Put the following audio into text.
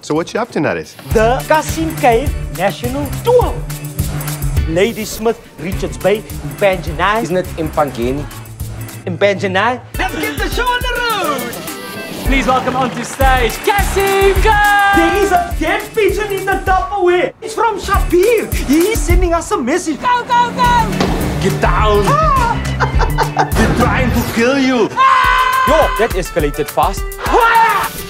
So what you up to, Naris? The Kasim Cave National Tour. Ladysmith, Richards Bay, Empangeni. Isn't it Empangeni? Empangeni. Let's get the show on the road! Please welcome onto stage, Kasim Cave! There is a dead pigeon in the Tupperware. It's from Shabir. He's sending us a message. Go, go, go! Get down! They're trying to kill you! Yo, that escalated fast. Fire!